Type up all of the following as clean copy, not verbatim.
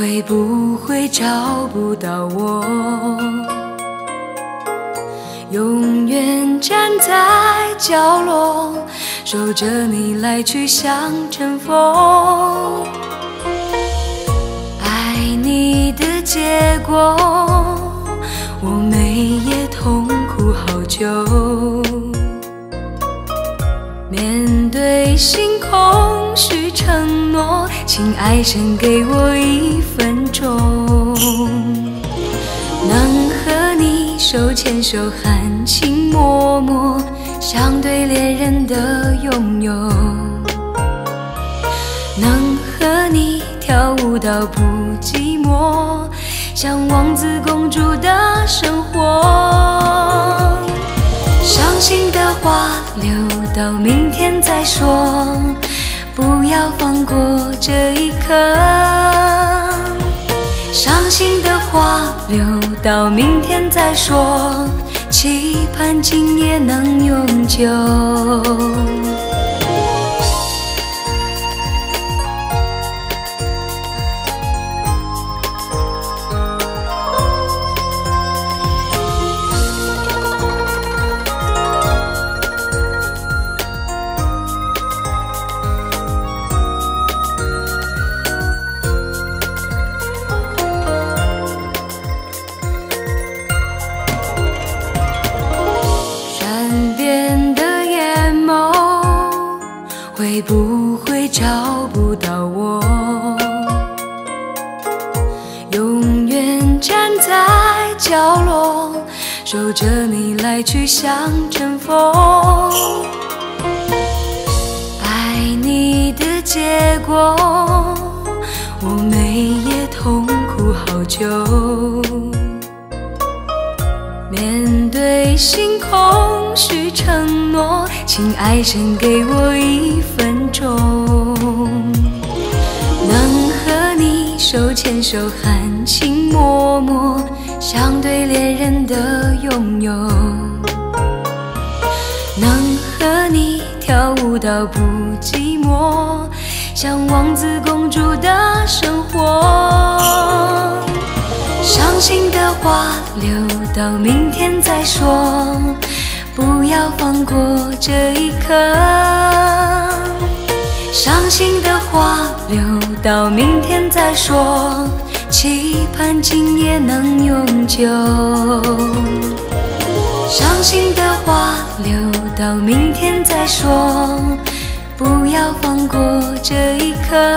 会不会找不到我？永远站在角落，守着你来去像阵风。爱你的结果，我每夜痛苦好久。面对星空许承诺，请爱神给我1分钟，能和你手牵手含情脉脉，像对恋人的拥有，能和你跳舞到不寂寞，像王子公主的生活。伤心的话留到明天再说，不要放过这一刻。伤心的话留到明天再说，期盼今夜能永久。会不会找不到我？永远站在角落，守着你来去像阵风。爱你的结果，我每夜痛苦好久。面对星空许承诺，请爱神给我1分钟，能和你手牵手含情脉脉，像对恋人的拥有，能和你跳舞到不寂寞，像王子公主的生活。伤心的话留到明天再说，不要放过这一刻。伤心的话留到明天再说，期盼今夜能永久。伤心的话留到明天再说，不要放过这一刻。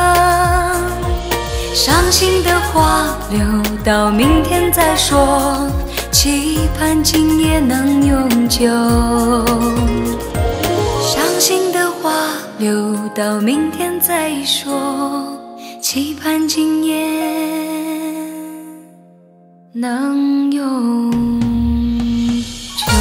伤心的话留到明天再说，期盼今夜能永久。伤心的话留到明天再说，期盼今夜能永久。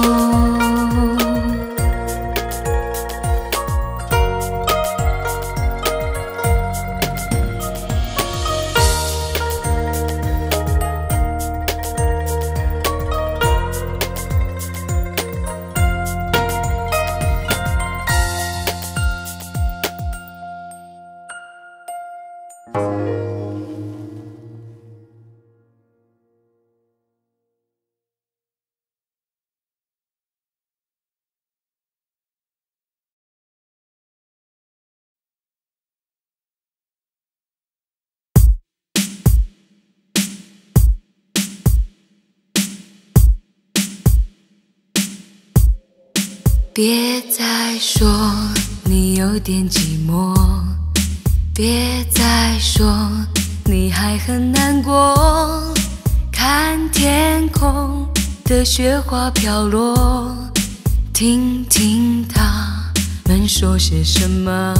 别再说你有点寂寞，别再说你还很难过。看天空的雪花飘落，听听他们说些什么。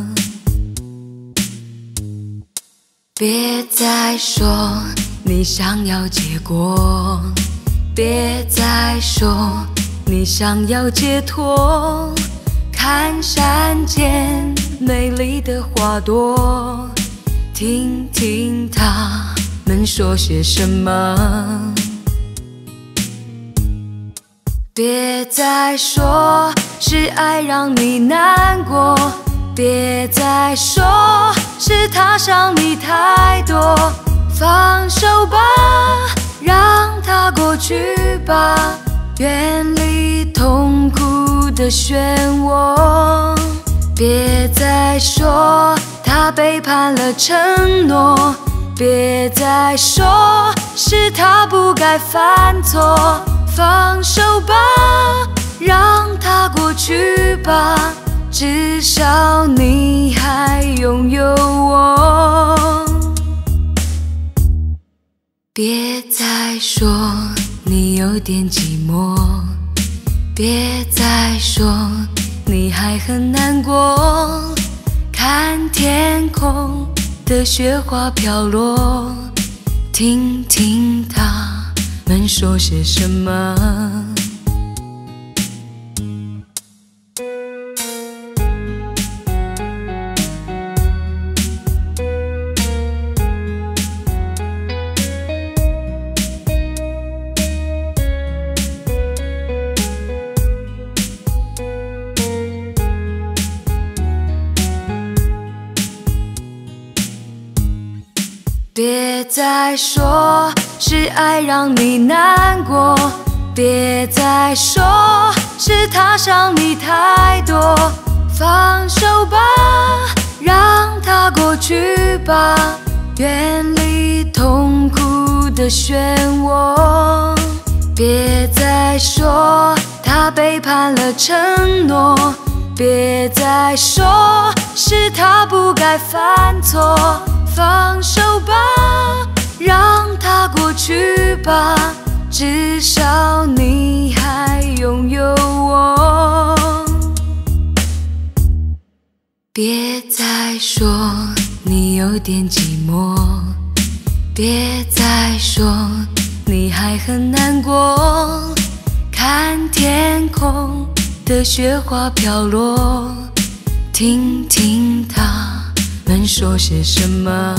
别再说你想要结果，别再说你想要解脱。看山间美丽的花朵，听听他们说些什么。别再说是爱让你难过，别再说是他伤你太多，放手吧，让它过去吧，远离痛苦的漩涡。别再说他背叛了承诺，别再说是他不该犯错，放手吧，让它过去吧，至少你还拥有我。别再说你有点寂寞，别再说你还很难过，看天空的雪花飘落，听听他们说些什么。别再说是爱让你难过，别再说是他伤你太多，放手吧，让它过去吧，远离痛苦的漩涡。别再说他背叛了承诺，别再说是他不该犯错，放手吧，让它过去吧，至少你还拥有我。别再说你有点寂寞，别再说你还很难过，看天空的雪花飘落，听听他们说些什么。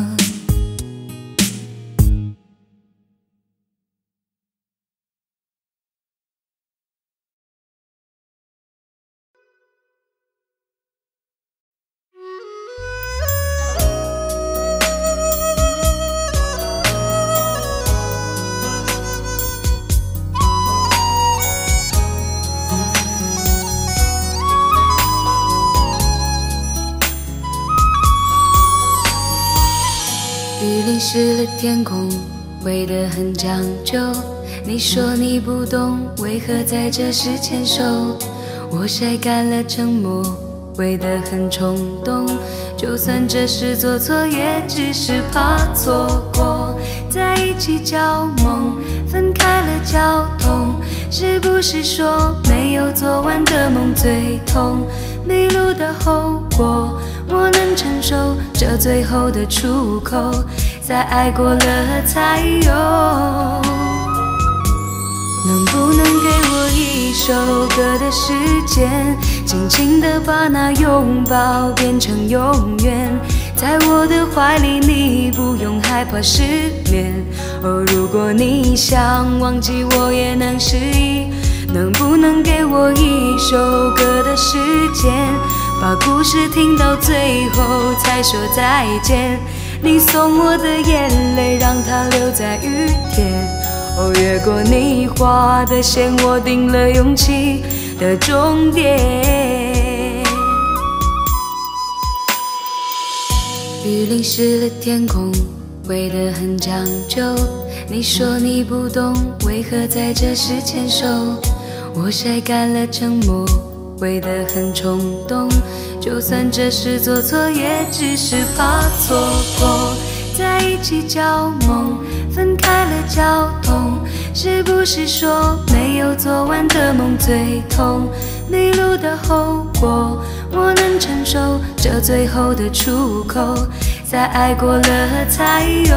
雨淋湿了天空，围得很讲究。你说你不懂，为何在这时牵手？我晒干了沉默，围得很冲动。就算这是做错，也只是怕错过。在一起叫梦，分开了叫痛。是不是说没有做完的梦最痛？迷路的后果我能承受，这最后的出口，在爱过了才有。能不能给我一首歌的时间，轻轻地把那拥抱变成永远，在我的怀里你不用害怕失眠。哦，如果你想忘记我也能示意，能不能给我一首歌的时间，把故事听到最后才说再见。你送我的眼泪让它留在雨天，哦，越过你画的线，我定了勇气的终点。雨淋湿了天空，围得很讲究。你说你不懂，为何在这时牵手？我晒干了沉默，围得很冲动。就算这是做错，也只是怕错过。在一起叫梦，分开了叫痛。是不是说没有做完的梦最痛？迷路的后果我能承受，这最后的出口，在爱过了才有。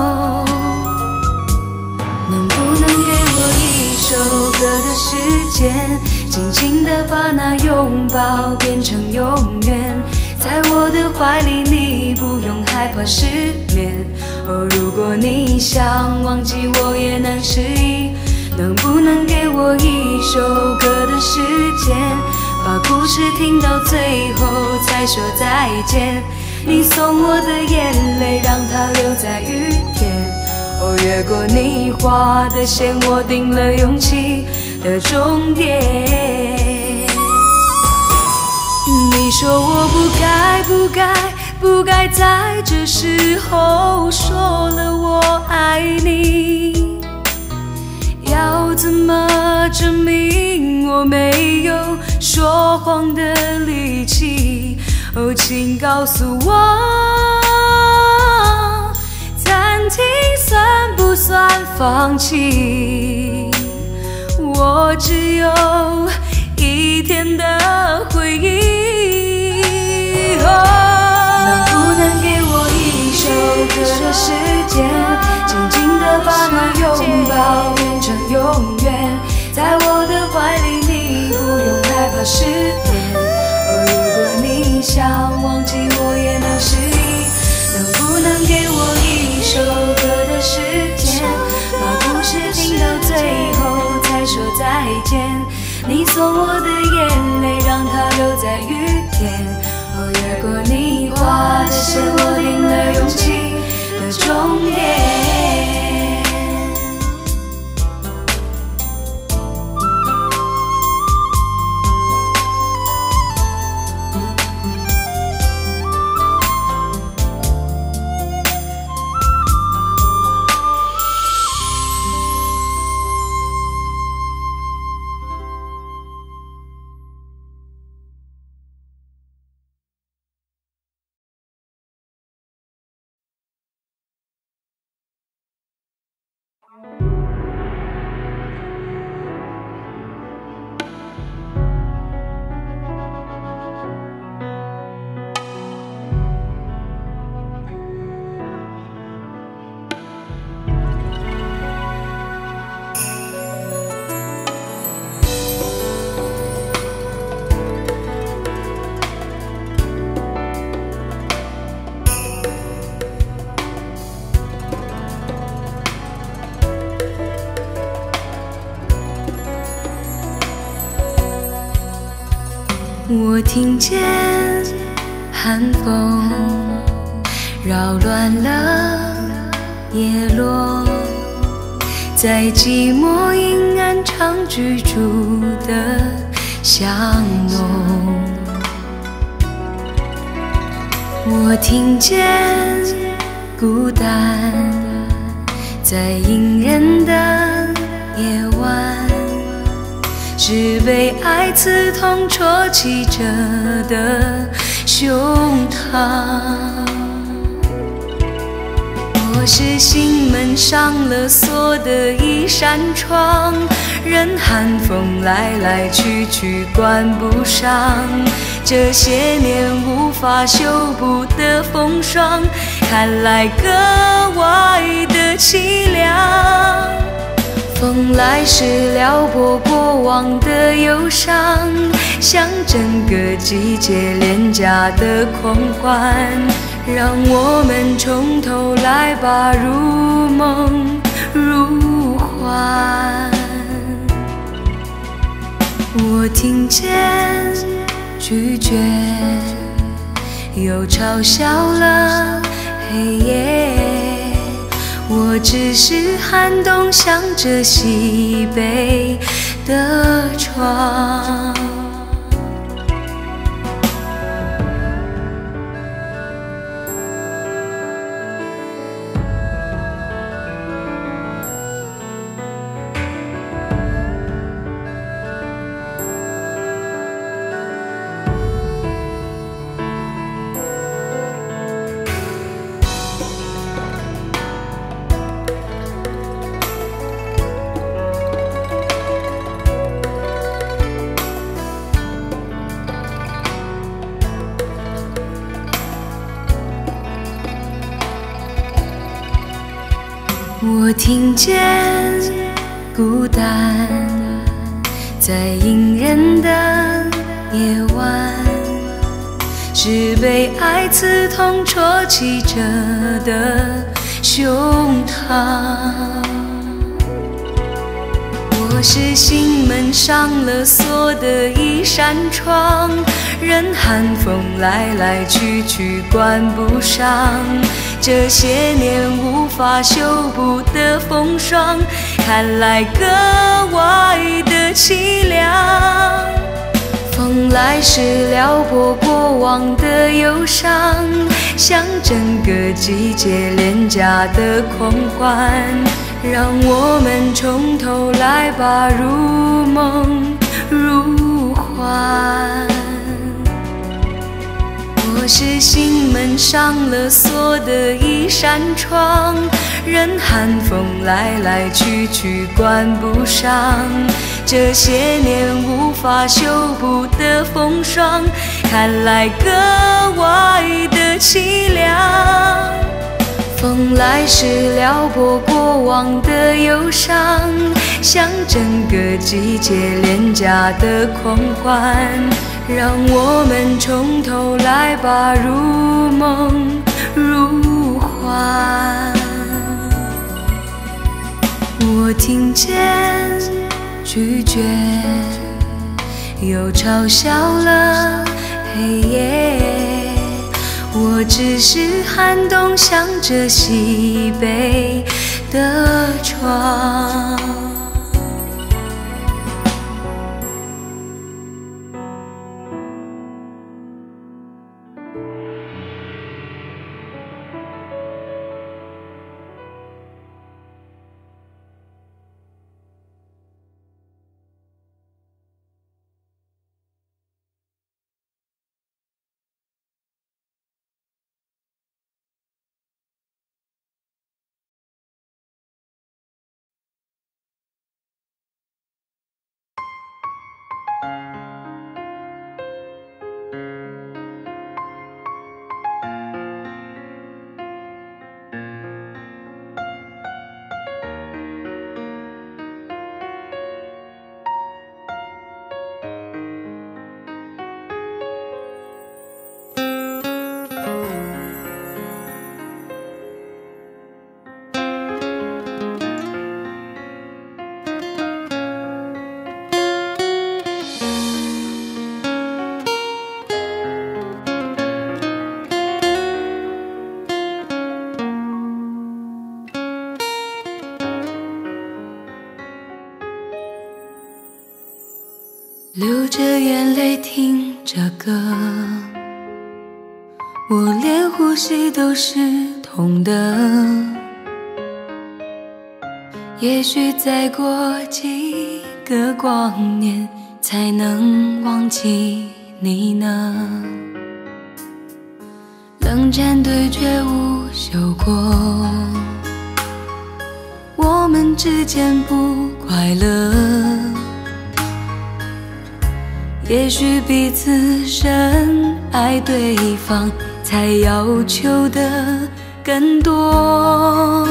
能不能给我一首歌的时间，轻轻地把那拥抱变成永远，在我的怀里你不用害怕失眠。哦，如果你想忘记我也能示意，能不能给我一首歌的时间，把故事听到最后才说再见。 你送我的眼泪，让它留在雨天。哦，越过你画的线，我定了勇气的终点。你说我不该在这时候说了我爱你，要怎么证明我没有说谎的力气？哦，请告诉我，暂停算不算放弃？我只有一天的回忆。能不能给我一首歌的时间，静静地把那拥抱变成永远？在我的怀里，你不用害怕失眠。哦，如果你想忘记，我也能失忆。能不能给我一首歌的时间，把故事听到最后才说再见？你送我的眼泪，让它留在雨天。哦，越过你画的线，我定了勇气的终点。我听见寒风扰乱了叶落，在寂寞阴暗常居住的巷弄。我听见孤单在隐忍的夜晚，是被爱刺痛戳起着的胸膛。我是心门上了锁的一扇窗，任寒风来来去去关不上，这些年无法修补的风霜，看来格外的凄凉。风来时撩拨过往的忧伤，像整个季节廉价的狂欢，让我们从头来吧，如梦如幻。我听见拒绝，又嘲笑了黑夜，我只是寒冬向着西北的窗。我听见孤单在隐忍的夜晚，是被爱刺痛戳起着的胸膛。我是心门上了锁的一扇窗，任寒风来去关不上，这些年无法修补的风霜，看来格外的凄凉。风来时撩拨过往的忧伤，像整个季节廉价的狂欢，让我们从头来吧，如梦如幻。我是心门上了锁的一扇窗，任寒风来去关不上，这些年无法修补的风霜，看来格外的凄凉。风来时撩拨过往的忧伤，像整个季节廉价的狂欢，让我们从头来吧，如梦如幻。我听见拒绝，又嘲笑了黑夜，我只是寒冬向着西北的窗。流着眼泪听着歌，我连呼吸都是痛的。也许再过几个光年才能忘记你呢。冷战对决无休过，我们之间不快乐。也许彼此深爱对方，才要求的更多。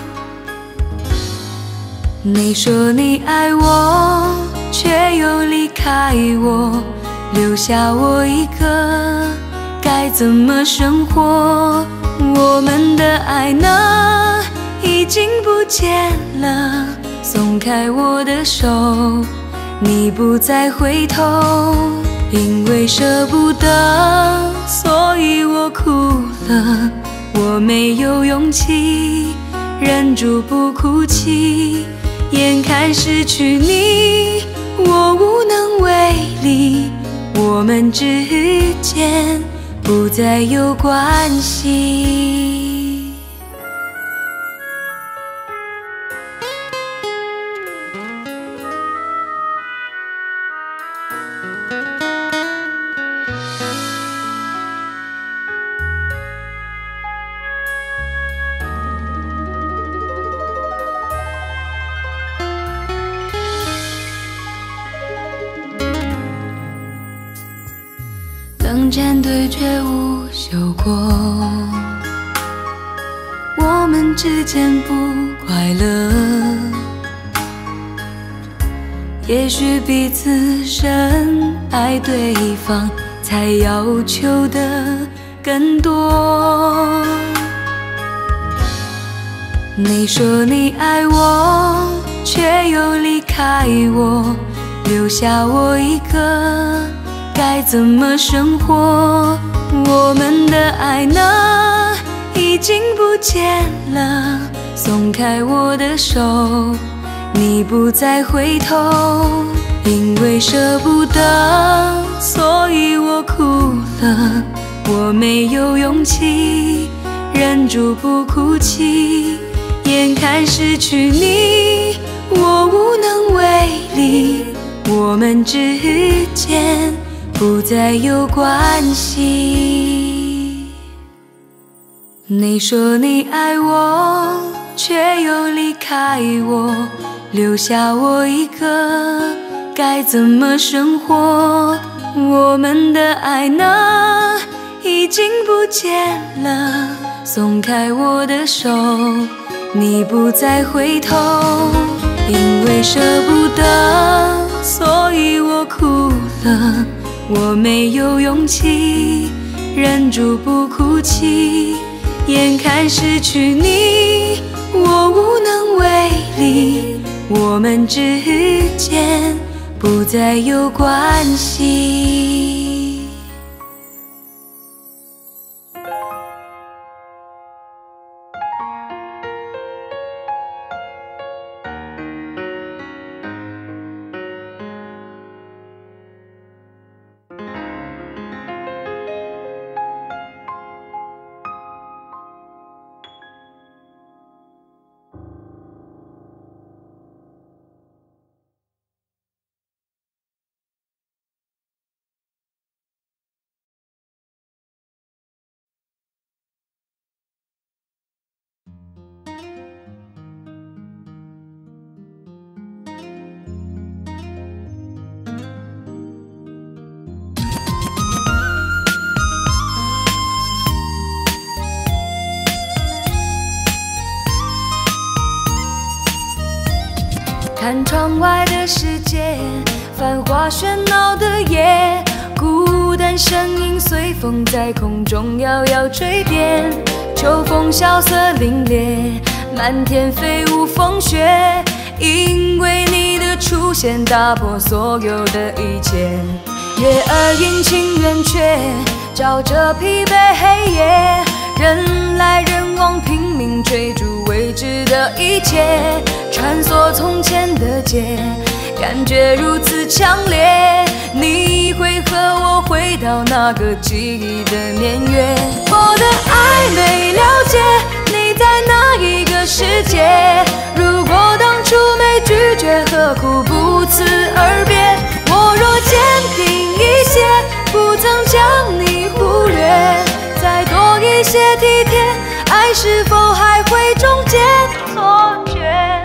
你说你爱我，却又离开我，留下我一个，该怎么生活？我们的爱呢，已经不见了。松开我的手，你不再回头，因为舍不得，所以我哭了。我没有勇气忍住不哭泣，眼看失去你，我无能为力。我们之间不再有关系。冷战对决无休过，我们之间不快乐。也许彼此深爱对方，才要求的更多。你说你爱我， 却又离开我，留下我一个，该怎么生活？我们的爱呢，已经不见了。松开我的手，你不再回头。因为舍不得，所以我哭了。我没有勇气忍住不哭泣，眼看失去你，我无能为力。我们之间不再有关系。你说你爱我，却又离开我，留下我一个，该怎么生活？我们的爱呢，已经不见了。松开我的手，你不再回头。因为舍不得，所以我哭了。我没有勇气忍住不哭泣，眼看失去你，我无能为力。我们之间不再有关系。看窗外的世界，繁华喧闹的夜，孤单身影随风在空中摇摇垂颠。秋风萧瑟凛冽，漫天飞舞风雪，因为你的出现打破所有的一切。月儿阴晴圆缺，照着疲惫黑夜，人来人往拼命追逐未知的一切，穿梭从前的街，感觉如此强烈。你会和我回到那个记忆的年月。我的爱没了解你在哪一个世界，如果当初没拒绝，何苦不辞而别？我若坚定一些，不曾将你忽略，再多一些体贴，爱是否还会终结错觉？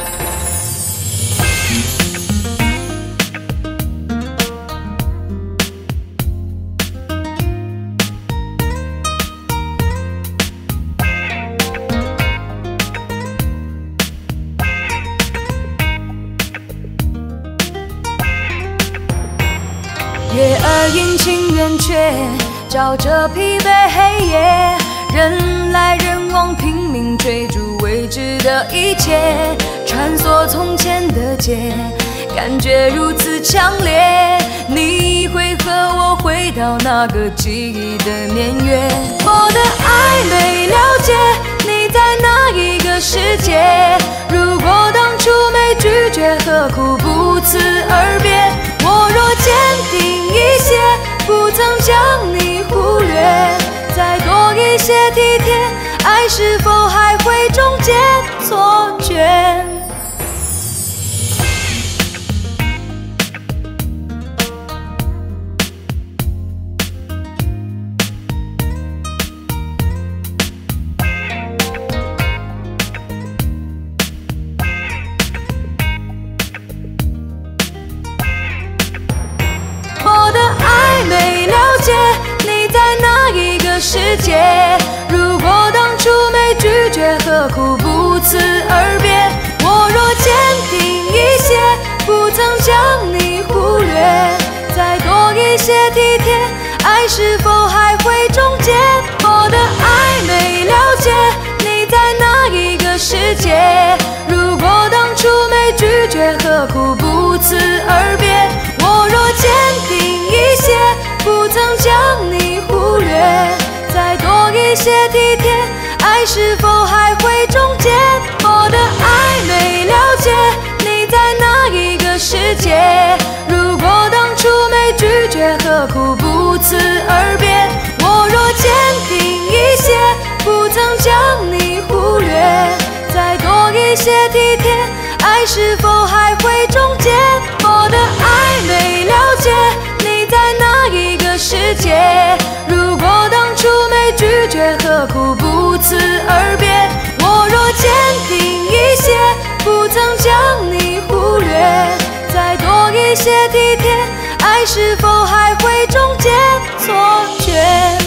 月儿阴晴圆缺，照着疲惫黑夜，人来人往拼命追逐未知的一切，穿梭从前的街，感觉如此强烈。你会和我回到那个记忆的年月。我的爱没了解你在哪一个世界，如果当初没拒绝，何苦不辞而别？我若坚定一些，不曾将你忽略，再多一些体贴，爱是否还会终结错觉？我的爱没了解你在哪一个世界，如果当初没拒绝，何苦不辞而别？我若坚定一些，不曾将你忽略，再多一些体贴，爱是否还会终结？我的爱没了解你在哪一个世界，如果当初没辞而别。我若坚定一些，不曾将你忽略，再多一些体贴，爱是否还会终结？我的爱没了解，你在哪一个世界？如果当初没拒绝，何苦不辞而别？我若坚定一些，不曾将你忽略，再多一些体贴，爱是否还会终结？我的爱没了解，你在哪一个世界？如果当初没拒绝，何苦不辞而别？我若坚定一些，不曾将你忽略，再多一些体贴，爱是否还会终结错觉？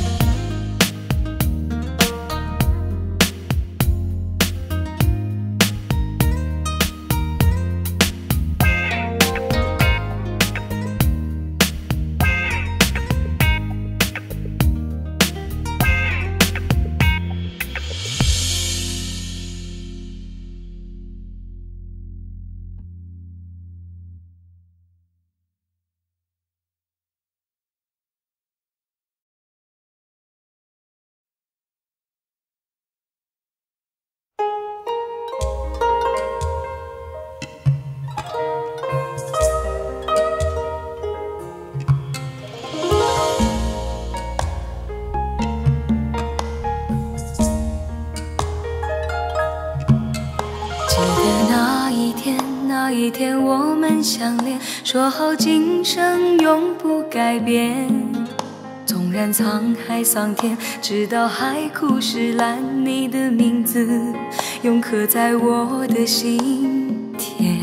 那一天我们相恋，说好今生永不改变。纵然沧海桑田，直到海枯石烂，你的名字永刻在我的心田。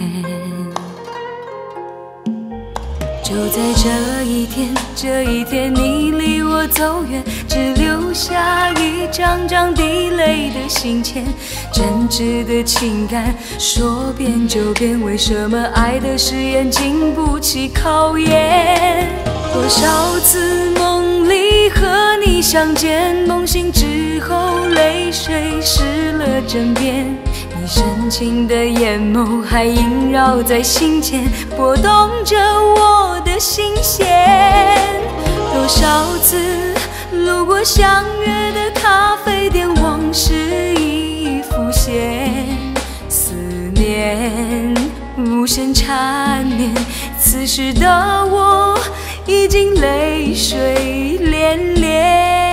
就在这一天你离我走远，只留下一张张滴泪的信笺。真挚的情感说变就变，为什么爱的誓言经不起考验？多少次梦里和你相见，梦醒之后泪水湿了枕边。你深情的眼眸还萦绕在心间，拨动着我的心弦。多少次路过相约的咖啡店，往事一一浮现。思念无限缠绵，此时的我已经泪水涟涟。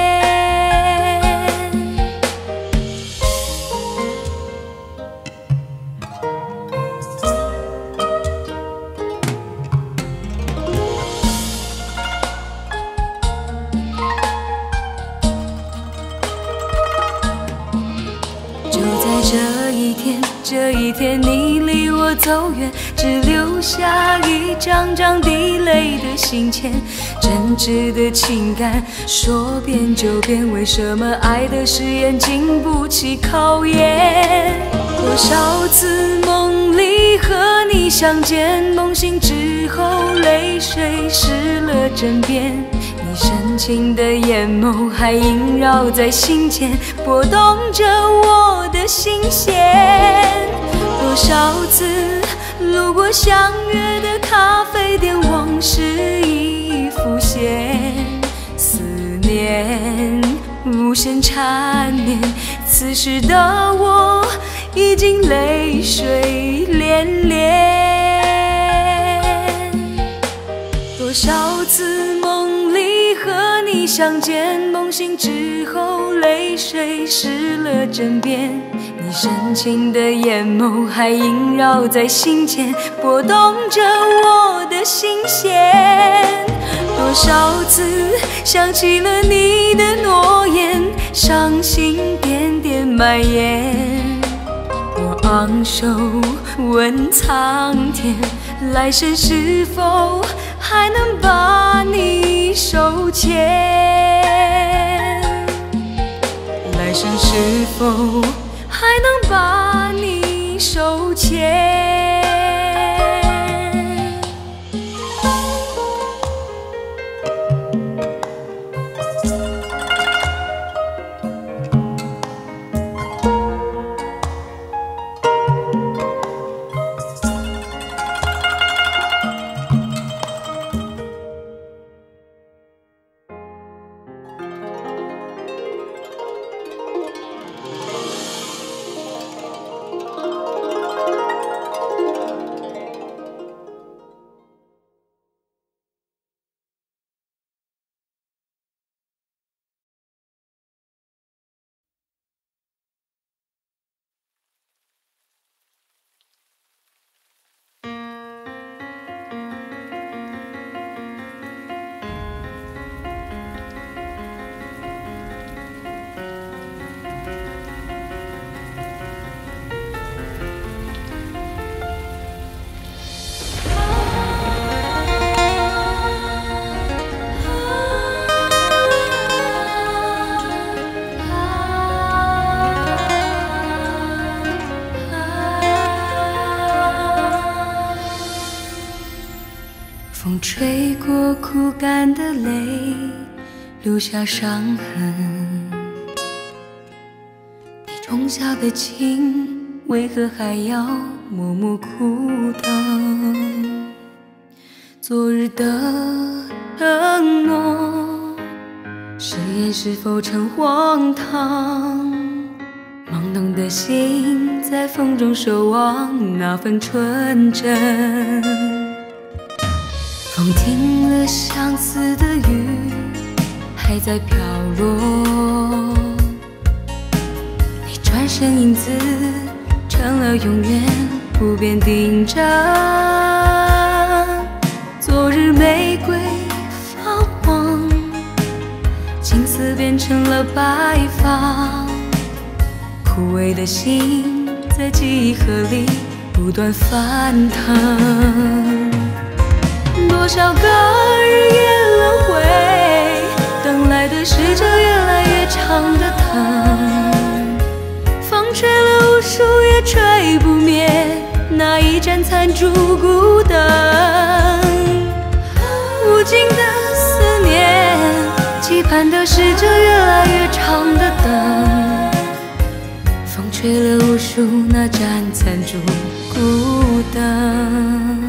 这一天你离我走远，只留下一张张滴泪的信笺。真挚的情感说变就变，为什么爱的誓言经不起考验？多少次梦里和你相见，梦醒之后泪水湿了枕边。你深情的眼眸还萦绕在心间，拨动着我的心弦。多少次路过相约的咖啡店，往事一一浮现。思念无限缠绵，此时的我已经泪水涟涟。多少次梦里和你相见，梦醒之后泪水湿了枕边。你深情的眼眸还萦绕在心间，拨动着我的心弦。多少次想起了你的诺言，伤心点点蔓延。我昂首问苍天，来生是否还能把你手牵？来生是否还能把你手牵？ 风吹过枯干的泪，留下伤痕。你种下的情，为何还要默默苦等？昨日的承诺，誓言是否成荒唐？懵懂的心在风中守望那份纯真。风停了，相思的雨还在飘落。你转身，影子成了永远不变定章。昨日玫瑰发黄，青丝变成了白发。枯萎的心在记忆河里不断翻腾。多少个日夜轮回，等来的是这越来越长的疼。风吹了无数也吹不灭那一盏残烛孤灯。无尽的思念，期盼的是这越来越长的灯。风吹了无数那盏残烛孤灯。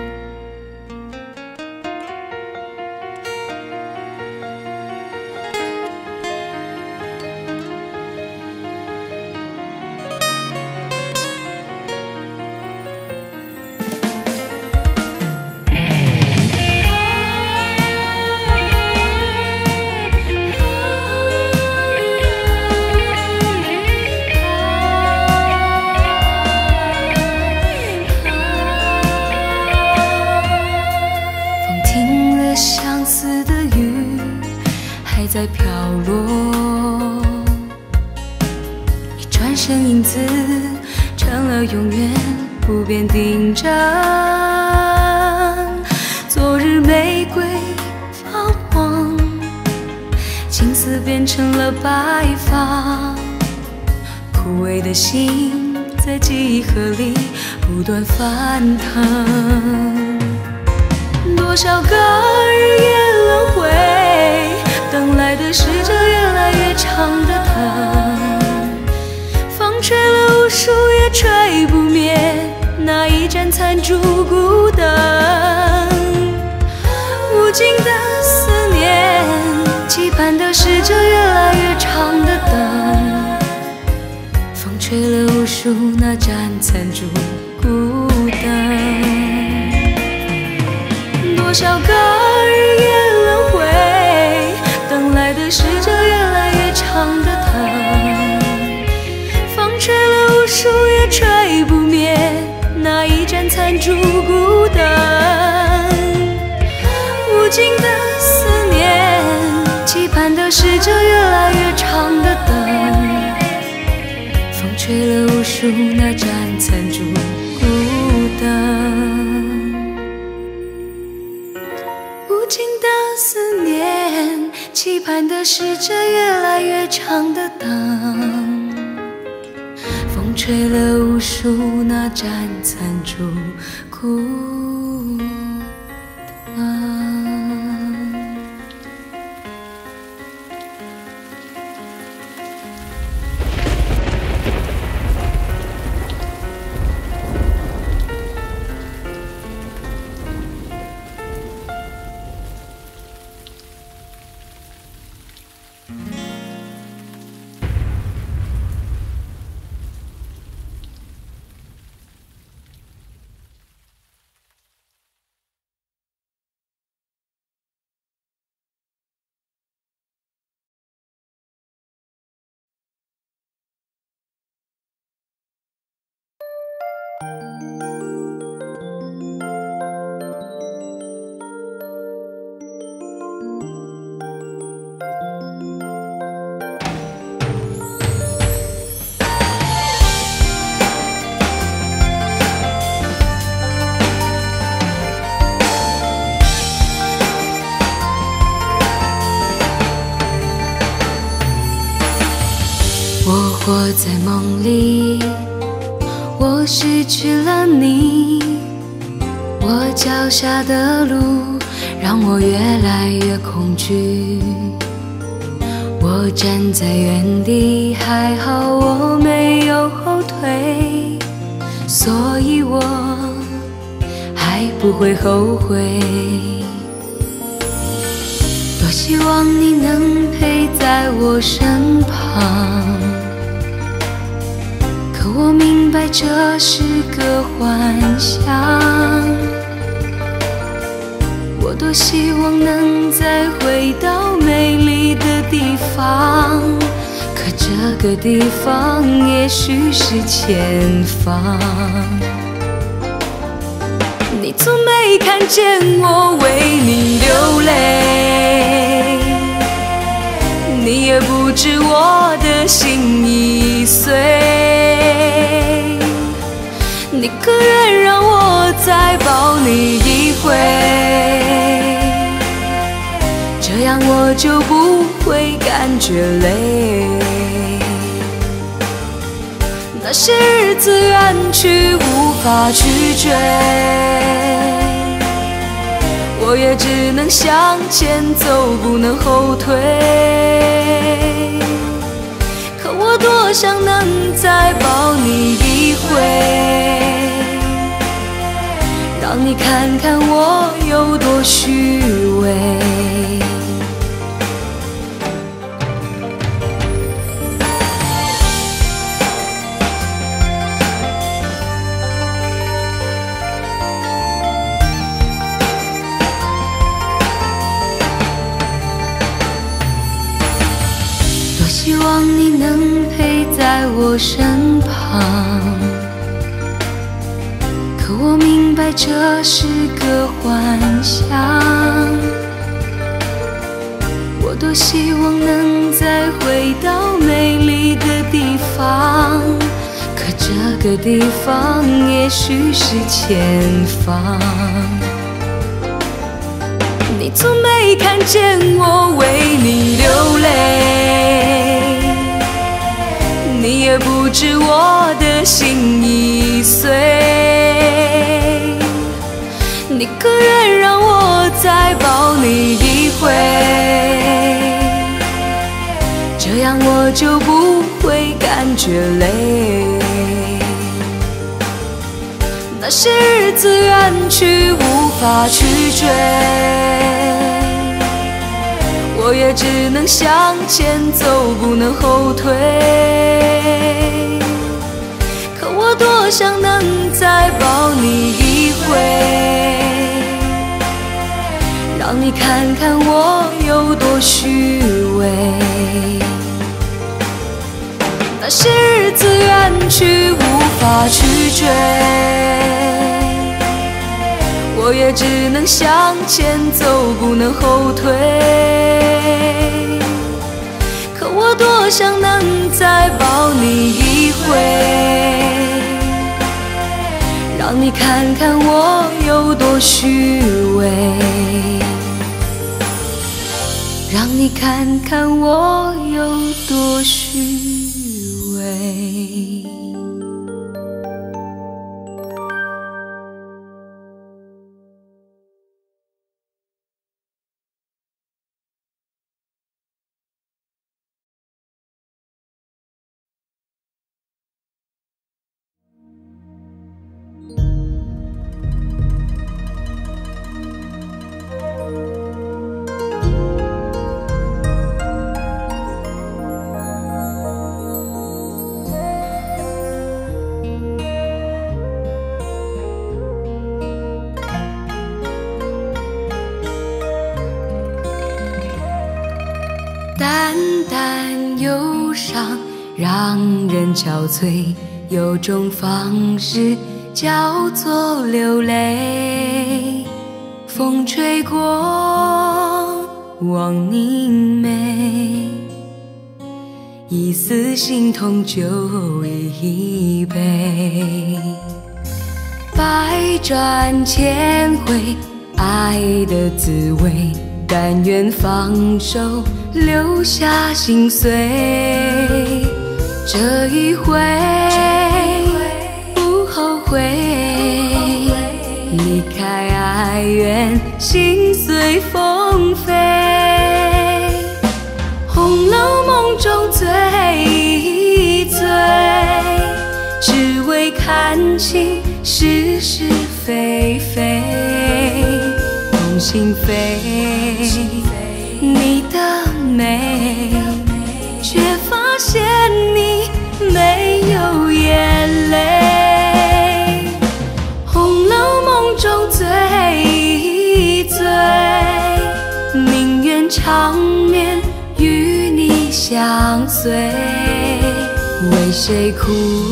在飘落，一转身，影子成了永远不变定章。昨日玫瑰发黄，青丝变成了白发。枯萎的心在记忆河里不断翻腾。多少个日夜轮回，等来的是这越来越长的疼。风吹了无数也吹不灭那一盏残烛孤灯。无尽的思念，期盼的是这越来越长的灯。风吹了无数那盏残烛孤灯。多少个日夜轮回，等来的是这越来越长的疼。风吹了无数也吹不灭那一盏残烛孤灯。无尽的思念，期盼的是这越来越长的灯。风吹了无数那盏残烛孤灯。无尽的思念，期盼的是这越来越长的灯。风吹了无数那盏残烛孤灯。我活在梦里，我失去了你，我我脚下的路让我越来越恐惧，我站在原地，还好我没有后退，所以我还不会后悔。多希望你能陪在我身旁，可我明白这是个幻想。我多希望能再回到美丽的地方，可这个地方也许是前方。你从没看见我为你流泪，你也不知我的心已碎，你可愿让我再抱你一回，这样我就不会感觉累。那些日子远去无法去追，我也只能向前走，不能后退。可我多想能再抱你一回，让你看看我有多虚伪。希望你能陪在我身旁，可我明白这是个幻想。我多希望能再回到美丽的地方，可这个地方也许是前方。你从没看见我为你流泪，你也不知我的心已碎，你可愿让我再抱你一回，这样我就不会感觉累。那些日子远去无法去追，我也只能向前走，不能后退。可我多想能再抱你一回，让你看看我有多虚伪。那些日子远去无法去追，我也只能向前走，不能后退。可我多想能再抱你一回，让你看看我有多虚伪，让你看看我有多虚伪。淡淡忧伤让人憔悴，有种方式叫做流泪。风吹过望凝眉，一丝心痛就一杯。百转千回，爱的滋味，但愿放手，留下心碎。这一回不后悔，离开愿，心随风飞。红楼梦中醉一醉，只为看清是是非非。梦醒飞，你的美，却发现你没有眼泪。红楼梦中醉一醉，宁愿长眠与你相随。为谁哭，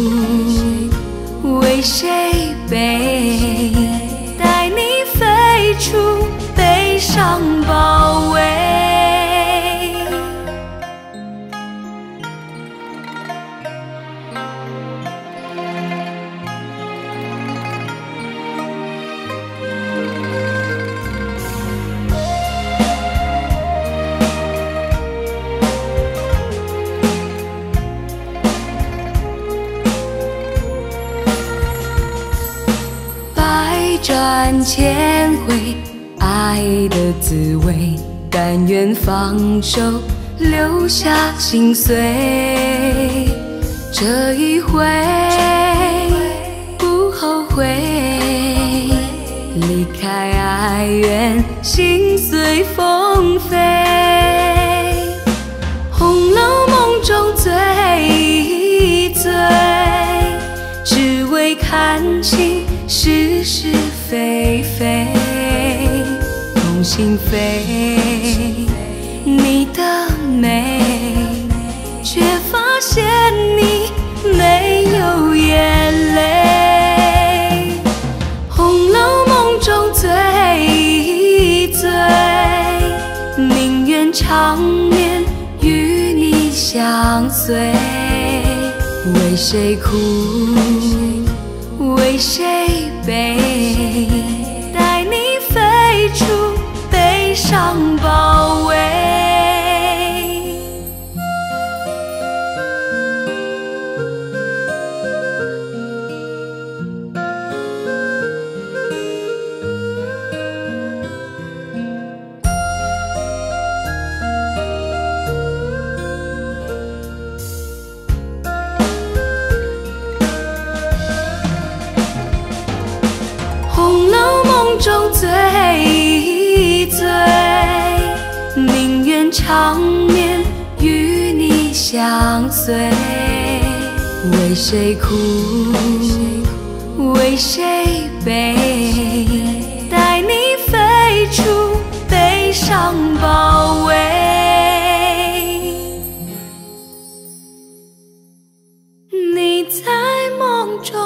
为谁悲，待你飞出悲伤包围。百转千回，爱的滋味，甘愿放手，留下心碎。这一回不后悔，离开爱怨，心随风飞。红楼梦中醉一醉，只为看清是是非非。梦醒飞，你的美，却发现你没有眼泪。红楼梦中醉一醉，宁愿长眠与你相随。为谁哭，为谁悲，待你飞出悲伤包围。红楼梦中醉一醉，宁愿长眠与你相随。为谁哭，为谁悲，待你飞出悲伤包围。你在梦中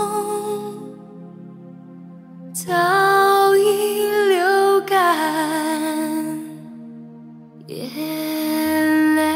早已流干眼泪。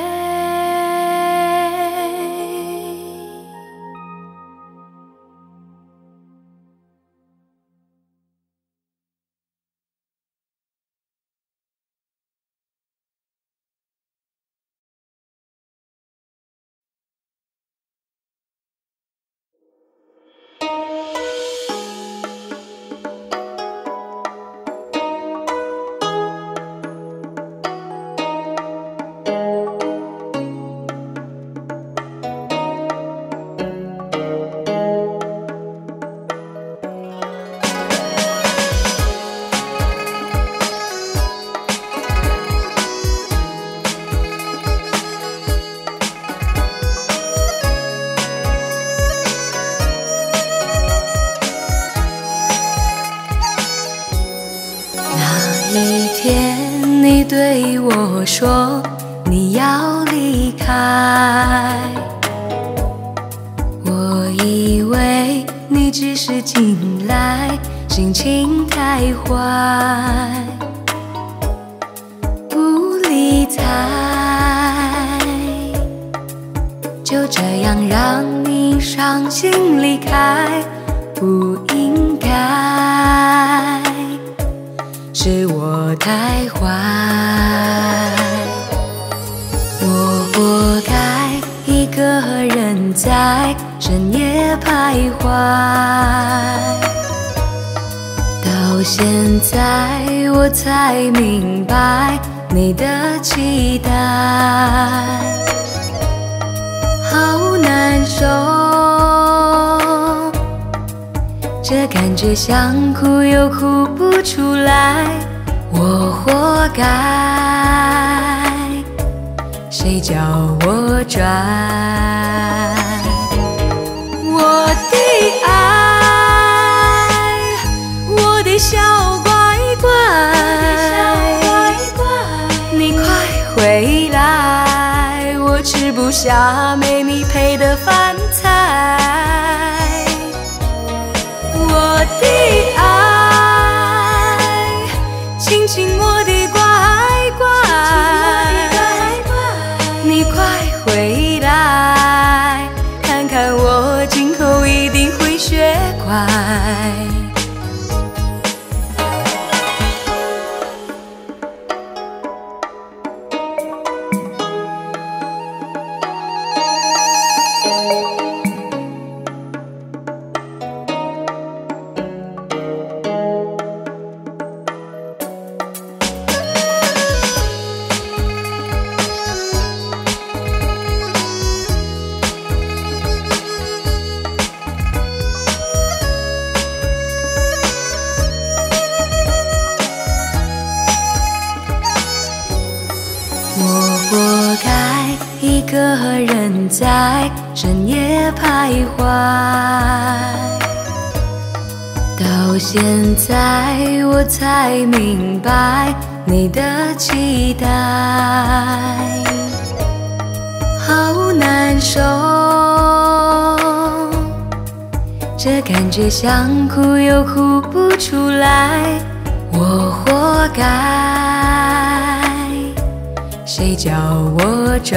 一天你对我说你要离开，我以为你只是近来心情太坏，不理睬，就这样让你伤心离开，不应该是我太坏，我活该一个人在深夜徘徊，到现在我才明白你的期待，好难受，这感觉想哭又哭不出来，我活该，谁叫我拽？我的爱，我的小乖乖，你快回来，我吃不下没你配的饭菜。我的爱，亲亲我的乖乖，你快回来，看看我今后一定会学乖。我活该一个人在深夜徘徊，到现在我才明白你的期待，好难受，这感觉想哭又哭不出来，我活该，谁叫我拽？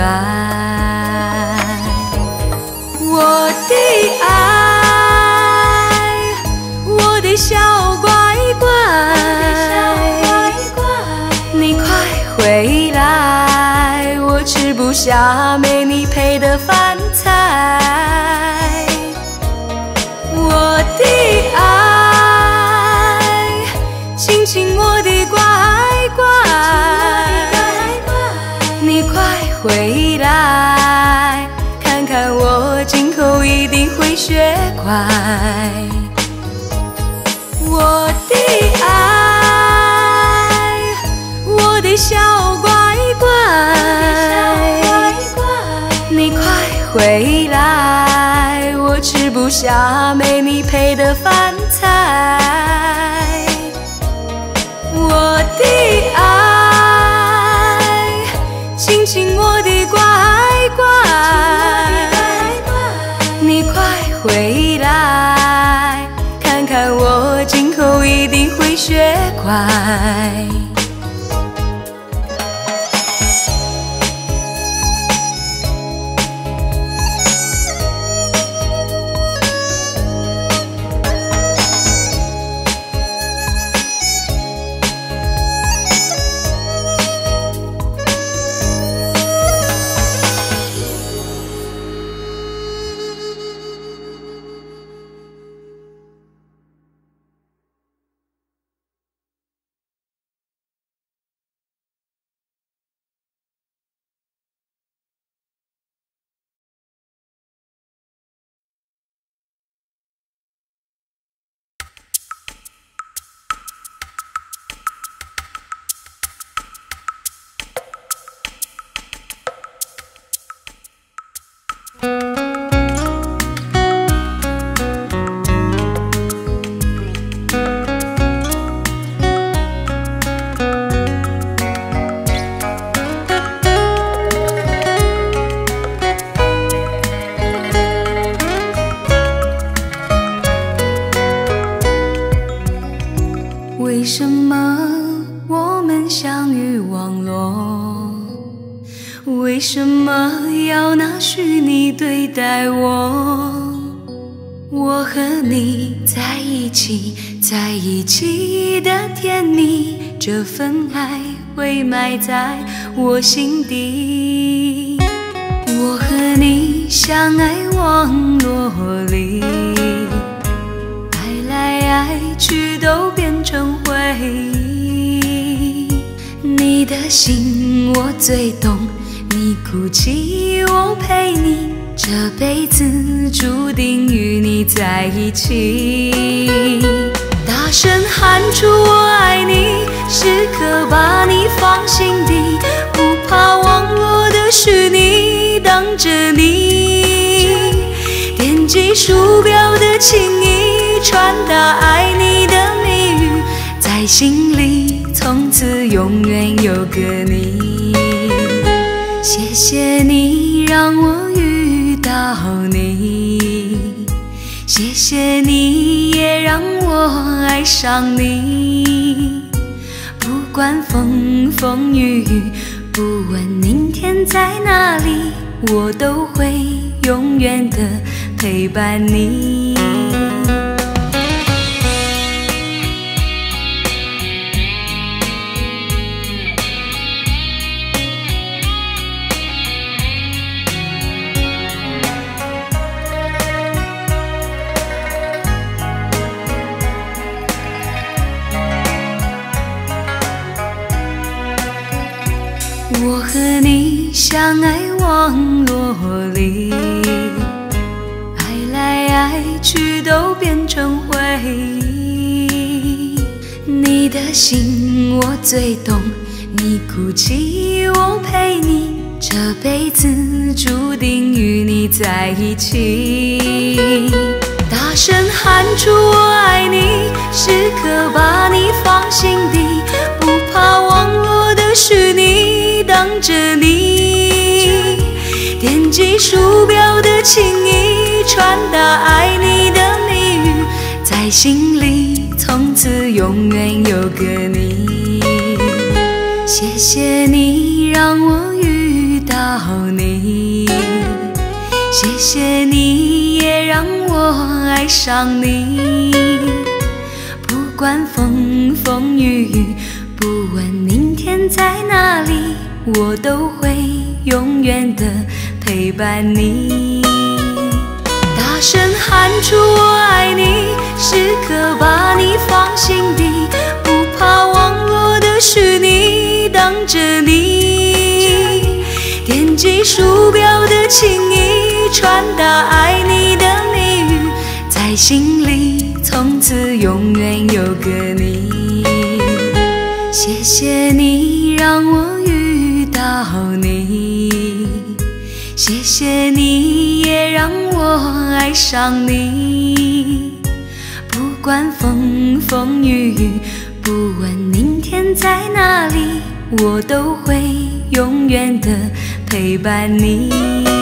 我的爱，我的小乖乖，你快回来，我吃不下没你配的饭菜。我的爱，亲亲我的乖乖，你快回来，看看我今后一定会学乖。我的爱，我的小乖乖，你快回来，我吃不下没你配的饭菜。我的爱，亲亲我的乖乖，你快回来，看看我今后一定会学乖。为什么我们相遇网络？为什么要拿虚拟对待我？我和你在一起，在一起的甜蜜，这份爱会埋在我心底。我和你相爱网络里，爱来爱去都变成回忆。你的心我最懂，你哭泣我陪你，这辈子注定与你在一起。大声喊出我爱你，时刻把你放心底，不怕网络的虚拟挡着你。点击鼠标的轻易传达爱你的密语，在心里从此永远有个你。谢谢你让我遇到你，谢谢你也让我爱上你。不管风风雨雨，不问明天在哪里，我都会永远的陪伴你。我和你相爱网络里，爱来爱去都变成回忆。你的心我最懂，你哭泣我陪你，这辈子注定与你在一起。大声喊出我爱你，时刻把你放心底，不怕网络的虚拟挡着你。点击鼠标的轻易传达爱你的密语，在心里从此永远有个你。谢谢你让我遇到你，谢谢你也让我爱上你。不管风风雨雨，不问明天在哪里，我都会永远的陪伴你。大声喊出我爱你，时刻把你放心底，不怕网络的虚拟挡着你。点击鼠标的轻易传达爱你的密语，在心里从此永远有个你。谢谢你让我遇到你，谢谢你也让我爱上你。不管风风雨雨，不问明天在哪里，我都会永远的陪伴你。